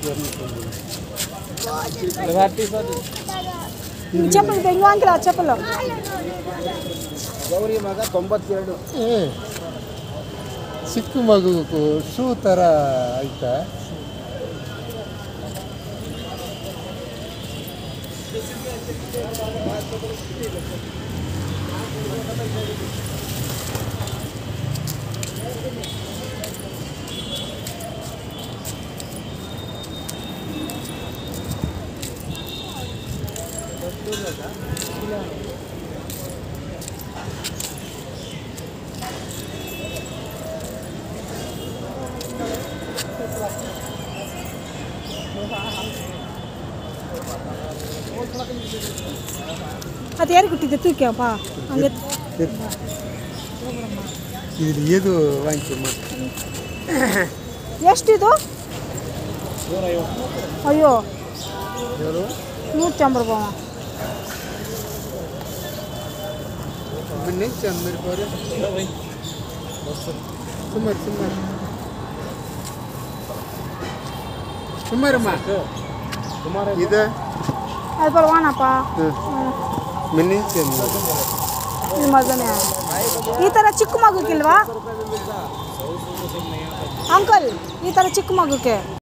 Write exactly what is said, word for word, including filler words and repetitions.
ಚಪ್ಪಲ್ ಬೆಂಗು ಅಂಕಿಲ್ಲ ಚಪ್ಪಲು ಗೌರಿ ಮಗ ತೊಂಬತ್ತೆರಡು. ಚಿಕ್ಕ ಮಗು ಶೂ ಥರ ಆಯ್ತಾ? ಅದು ಯಾರು ಕೊಟ್ಟಿದ್ದೆ ತೂಕ್ಯಪ್ಪ ಹಂಗೆ ಇದು ಏದು ವಾಂಚಮ್ಮ ಎಷ್ಟಿದು? ಅಯ್ಯೋ ನೂರು ಚಂಬರ್ ಬಾವ नहीं चल मेरे पर सुमर सुमर सुमर मा इधर ಅದು ಬರವಾನಪ್ಪ ಮಿನಿ ಚಂದ ಇದು ಮಜಾನೇ ಈ ಥರ ಚಿಕ್ಕ ಮಗುಕ್ಕಿಲ್ವಾ ಅಂಕಲ್? ಈ ಥರ ಚಿಕ್ಕ ಮಗುಕ್ಕೆ